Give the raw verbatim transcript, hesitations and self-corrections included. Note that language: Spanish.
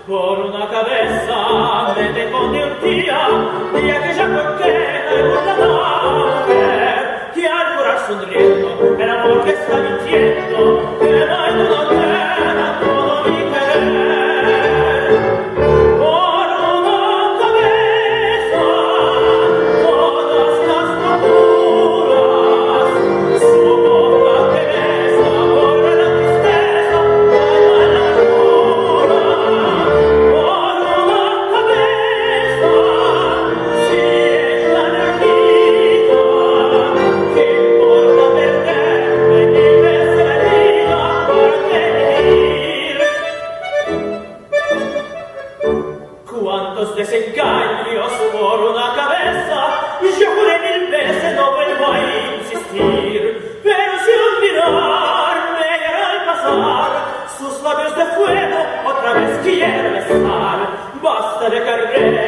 por una cabeza me dejó de un día, día que ya coqueta y burlada mujer, que al curar sonriendo el amor que está mintiendo, que no hay duda que todo mi querer. Por una cabeza todas las locuras, su boca que besa borra la tristeza, calma la amargura. Por una cabeza, si es la energía, que importa perderme y verse herida para qué vivir. Cuántos desengaños por una cabeza, yo juré mil veces no vuelvo a insistir, pero si un mirar me hará al pasar sus labios de fuego, otra vez quiero besar, basta de cargar